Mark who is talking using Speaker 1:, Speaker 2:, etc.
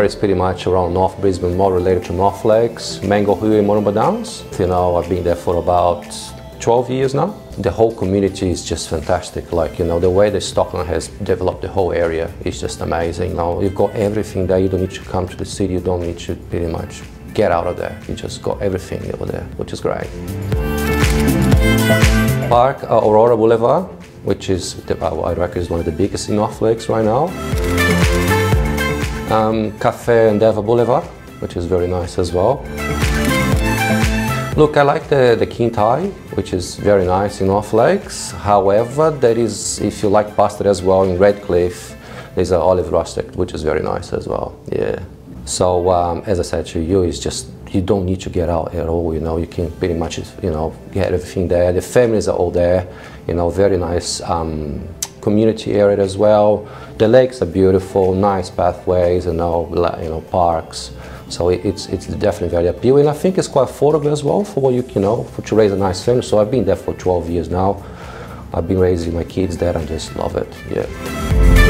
Speaker 1: is pretty much around North Brisbane, more related to North Lakes, Mango Hill and Mooroomba Downs. You know, I've been there for about 12 years now. The whole community is just fantastic. Like, you know, the way that Stockland has developed the whole area is just amazing. Now, you've got everything there. You don't need to come to the city. You don't need to pretty much get out of there. You just got everything over there, which is great. Park Aurora Boulevard, which is, I reckon, is one of the biggest in North Lakes right now. Cafe Endeavour Boulevard, which is very nice as well. Look, I like the Kintai, which is very nice in North Lakes. However, there is, if you like pasta as well, in Redcliffe, there's an Olive Rustic, which is very nice as well. Yeah. So, as I said to you, it's just, you don't need to get out at all, you know, you can pretty much, you know, get everything there. The families are all there, you know, very nice community area as well. The lakes are beautiful, nice pathways, you know, parks. So it's definitely very appealing. I think it's quite affordable as well for what you know, to raise a nice family. So I've been there for 12 years now. I've been raising my kids there and just love it, yeah.